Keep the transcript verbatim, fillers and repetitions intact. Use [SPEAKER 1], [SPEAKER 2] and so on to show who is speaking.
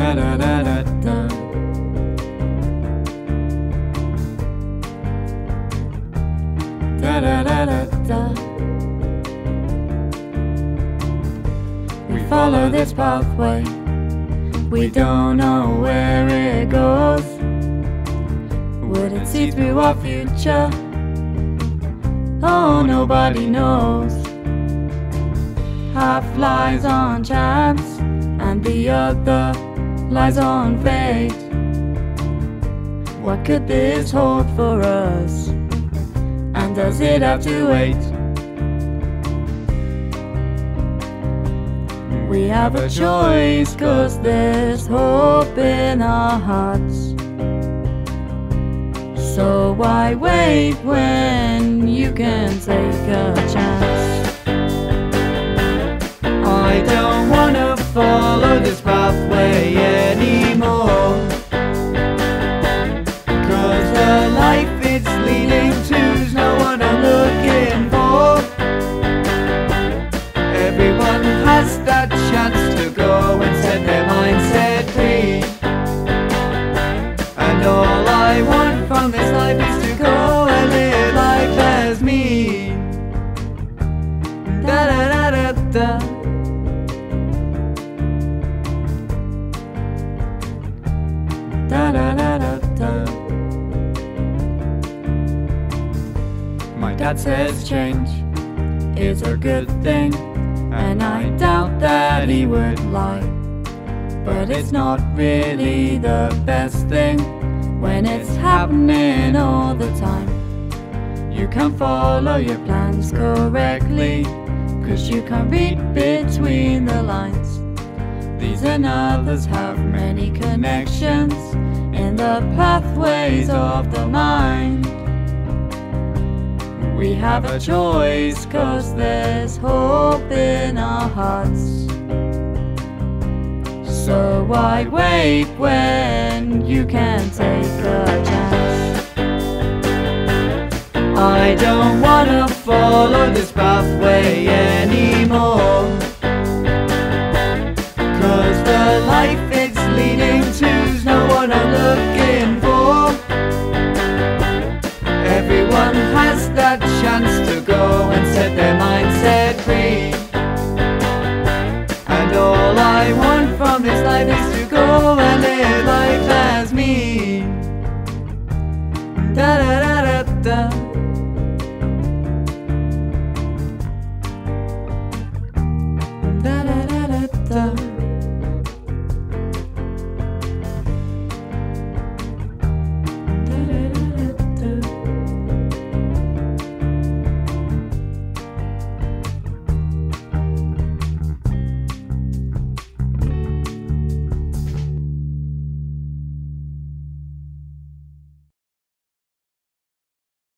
[SPEAKER 1] Da da da da da. Da da da da da. We follow this pathway, we don't know where it goes. Would it see through our future? Oh, nobody knows. Half lies on chance, and the other lies on fate. What could this hold for us? And does it have to wait? We have a choice, 'cause there's hope in our hearts. So why wait when you can take a chance? I don't wanna follow this pathway anymore, 'cause the life it's leading to's not what I'm looking for. Everyone has that chance to go and set their mindset free, and all I want from this life is to go and live life as me. Da da da da da. Da da da da da. My dad says change is a good thing, and I doubt that he would lie. But it's not really the best thing when it's happening all the time. You can't follow your plans correctly, 'cause you can't read between the lines. These and others have many connections in the pathways of the mind. We have a choice, 'cause there's hope in our hearts. So why wait when you can take a chance? I don't wanna follow this pathway anymore.